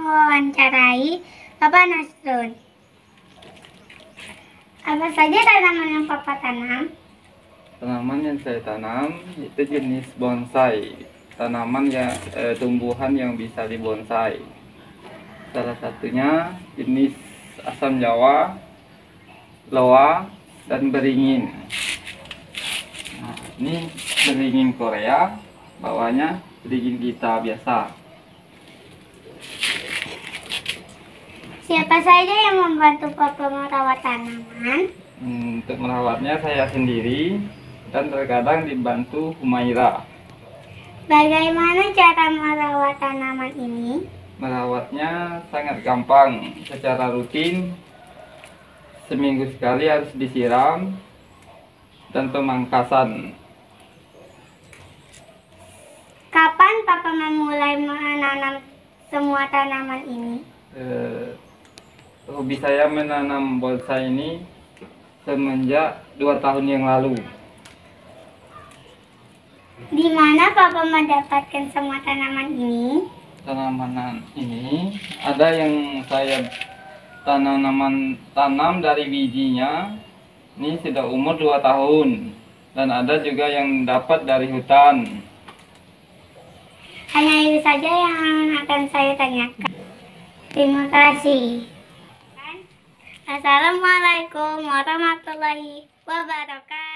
mewawancarai Bapak Nasrun. Apa saja tanaman yang Papa tanam? Tanaman yang saya tanam itu jenis bonsai. Tanaman yang tumbuhan yang bisa dibonsai. Salah satunya jenis asam jawa, loa, dan beringin. Nah, ini beringin Korea, bawahnya beringin kita biasa. Siapa saja yang membantu Papa merawat tanaman? Untuk merawatnya saya sendiri dan terkadang dibantu Humaira. Bagaimana cara merawat tanaman ini? Merawatnya sangat gampang, secara rutin. Seminggu sekali harus disiram dan pemangkasan. Kapan Papa memulai menanam semua tanaman ini? Hobi saya menanam bonsai ini semenjak 2 tahun yang lalu. Di mana Papa mendapatkan semua tanaman ini? Tanaman ini ada yang saya tanam dari bijinya. Ini sudah umur 2 tahun. Dan ada juga yang dapat dari hutan. Hanya itu saja yang akan saya tanyakan. Terima kasih. Assalamualaikum warahmatullahi wabarakatuh.